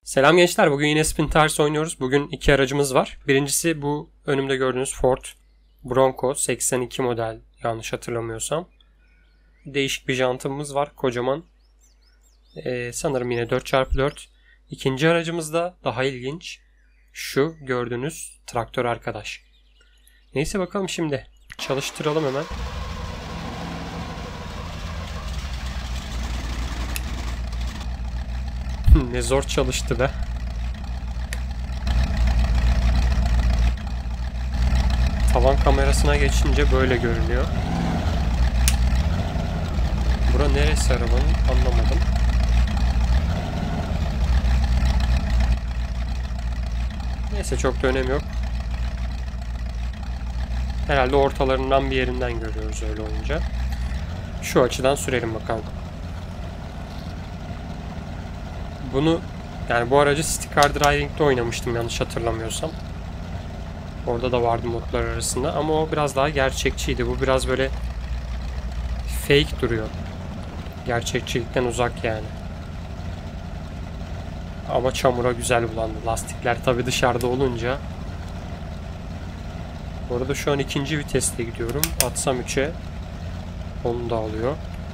Selam gençler. Bugün yine Spin oynuyoruz. Bugün iki aracımız var. Birincisi bu önümde gördüğünüz Ford Bronco 82 model yanlış hatırlamıyorsam. Değişik bir jantımız var. Kocaman. Sanırım yine 4x4. İkinci aracımız da daha ilginç. Şu gördüğünüz traktör arkadaş. Neyse bakalım şimdi. Çalıştıralım hemen. Ne zor çalıştı be. Tavan kamerasına geçince böyle görünüyor. Bura neresi arabanın anlamadım. Neyse çok da önemi yok. Herhalde ortalarından bir yerinden görüyoruz öyle olunca. Şu açıdan sürelim bakalım. Bunu yani bu aracı City Car Driving'de oynamıştım yanlış hatırlamıyorsam. Orada da vardı modlar arasında ama o biraz daha gerçekçiydi. Bu biraz böyle fake duruyor. Gerçekçilikten uzak yani. Ama çamura güzel bulandı. Lastikler tabi dışarıda olunca. Bu arada şu an ikinci viteste gidiyorum. Atsam 3'e onu da alıyor.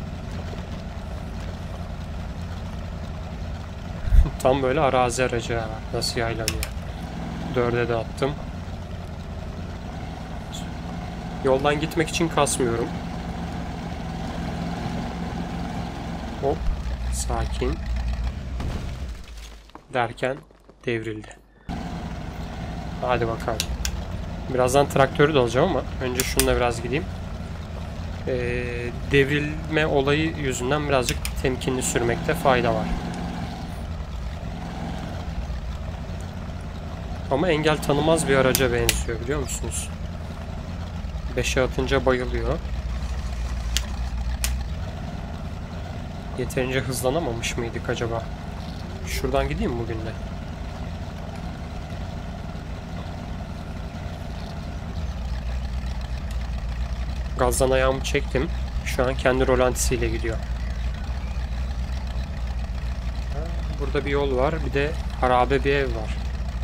Tam böyle arazi aracı nasıl yaylanıyor. 4'e de attım. Yoldan gitmek için kasmıyorum. Hop. Sakin. Derken devrildi. Hadi bakalım. Birazdan traktörü de alacağım ama önce şununla biraz gideyim. Devrilme olayı yüzünden birazcık temkinli sürmekte fayda var. Ama engel tanımaz bir araca benziyor biliyor musunuz? 5'e atınca bayılıyor. Yeterince hızlanamamış mıydık acaba? Şuradan gideyim mi bugün de? Gazdan ayağımı çektim. Şu an kendi rolantisiyle gidiyor. Burada bir yol var. Bir de harabe bir ev var.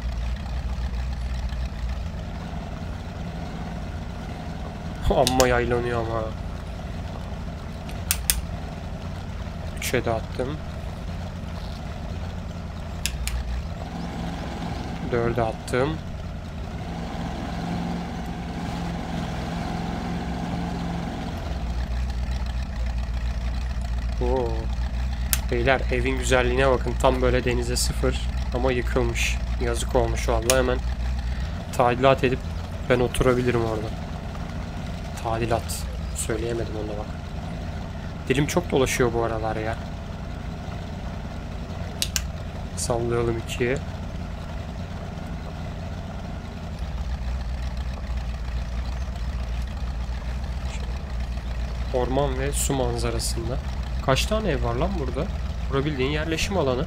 Amma yaylanıyor ama. 3'e de attım. 4'e attım. Oo. Beyler evin güzelliğine bakın. Tam böyle denize sıfır ama yıkılmış. Yazık olmuş vallahi. Hemen tadilat edip ben oturabilirim orada. Tadilat. Söyleyemedim ona bak. Dilim çok dolaşıyor bu aralar ya. Sallayalım 2'ye. Orman ve su manzarasında. Kaç tane ev var lan burada? Bura bildiğin yerleşim alanı.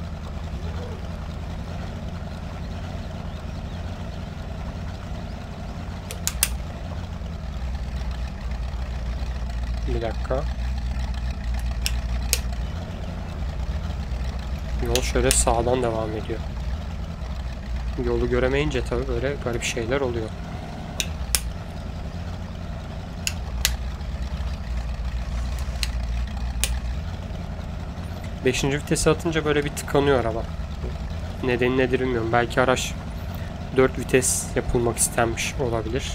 Bir dakika. Yol şöyle sağdan devam ediyor. Yolu göremeyince tabii böyle garip şeyler oluyor. Beşinci vitese atınca böyle bir tıkanıyor araba. Nedeni nedir bilmiyorum. Belki araç 4 vites yapılmak istenmiş olabilir.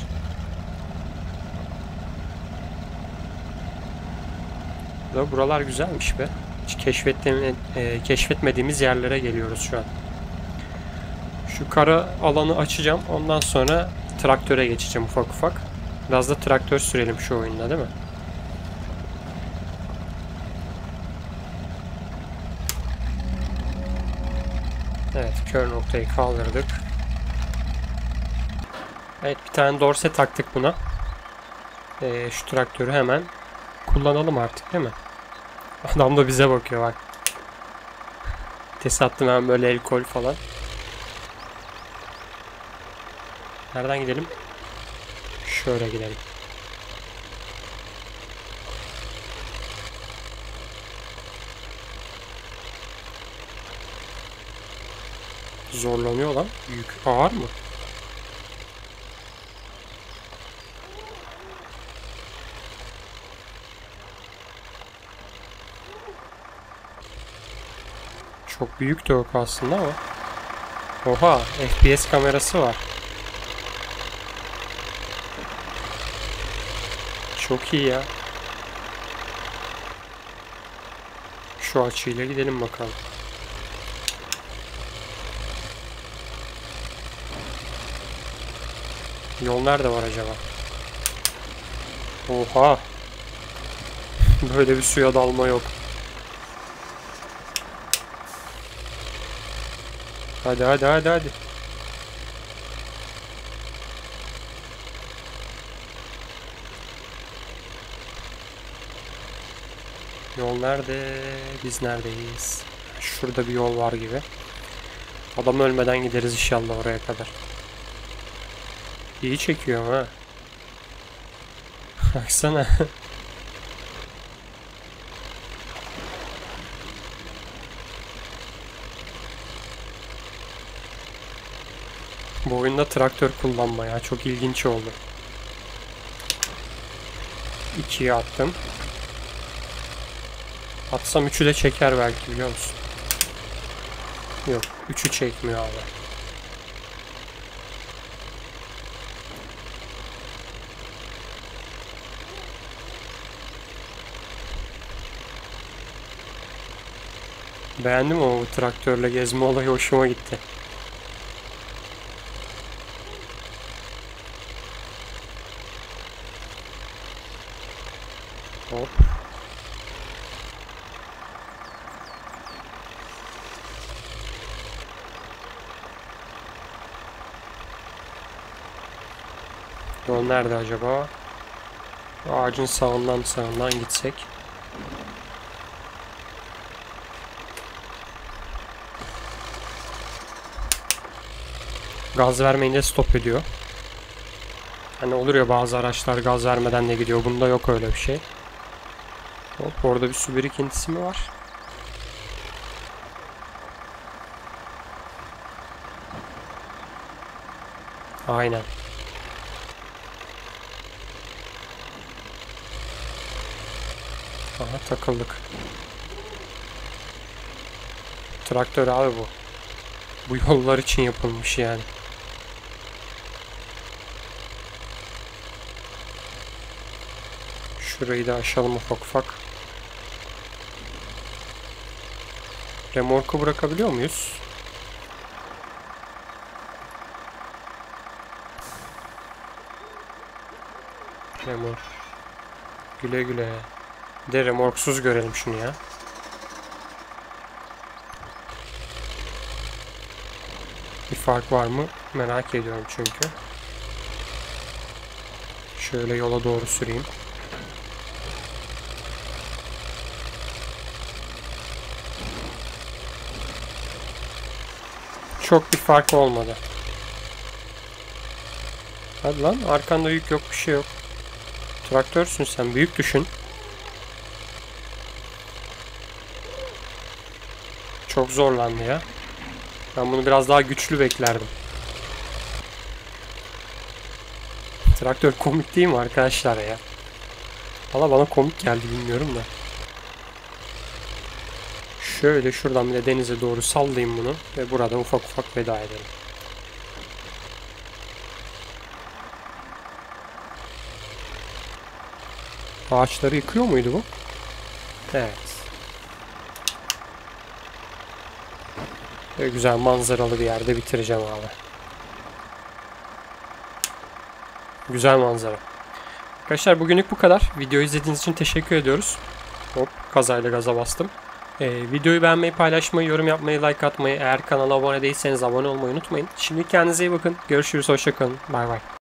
Buralar güzelmiş be. Hiç keşfetmediğimiz yerlere geliyoruz şu an. Şu kara alanı açacağım. Ondan sonra traktöre geçeceğim ufak ufak. Biraz da traktör sürelim şu oyunda değil mi? Evet, kör noktayı kaldırdık. Evet, bir tane dorse taktık buna. Şu traktörü hemen kullanalım artık değil mi? Adam da bize bakıyor bak. Vites attım hemen böyle el kol falan. Nereden gidelim? Şöyle gidelim. Zorlanıyor lan. Yük ağır mı? Çok büyük de yok aslında ama. Oha, FPS kamerası var. Çok iyi ya. Şu açıyla gidelim bakalım. Yol nerede var acaba? Oha. Böyle bir suya dalma yok. Hadi hadi hadi hadi. Yol nerede? Biz neredeyiz? Şurada bir yol var gibi. Adam ölmeden gideriz inşallah oraya kadar. İyi çekiyor ha. Baksana. Bu oyunda traktör kullanma ya. Çok ilginç oldu. 2'ye attım. Atsam 3'ü de çeker belki, biliyor musun? Yok. 3'ü çekmiyor abi. Beğendim ama bu traktörle gezme olayı hoşuma gitti. Hop. Yol nerede acaba? Ağacın sağından gitsek. Gaz vermeyince stop ediyor. Hani olur ya, bazı araçlar gaz vermeden de gidiyor. Bunda yok öyle bir şey. Hop, orada bir su birikintisi mi var? Aynen. Aha, takıldık. Traktör abi bu. Bu yollar için yapılmış yani. Şurayı da aşalım ufak ufak. Remorku bırakabiliyor muyuz? Remork. Güle güle. Bir de remorksuz görelim şunu ya. Bir fark var mı? Merak ediyorum çünkü. Şöyle yola doğru süreyim. Çok bir fark olmadı. Hadi lan, arkanda yük yok, bir şey yok. Traktörsün sen, büyük düşün. Çok zorlandı ya. Ben bunu biraz daha güçlü beklerdim. Traktör komik değil mi arkadaşlar ya? Valla bana komik geldi, bilmiyorum da. Şöyle şuradan bir de denize doğru sallayayım bunu. Ve buradan ufak ufak veda edelim. Ağaçları yıkıyor muydu bu? Evet. Böyle güzel manzaralı bir yerde bitireceğim abi. Güzel manzara. Arkadaşlar bugünlük bu kadar. Videoyu izlediğiniz için teşekkür ediyoruz. Hop, kazayla gaza bastım. Videoyu beğenmeyi, paylaşmayı, yorum yapmayı, like atmayı, eğer kanala abone değilseniz abone olmayı unutmayın. Şimdi kendinize iyi bakın. Görüşürüz, hoşça kalın. Bay bay.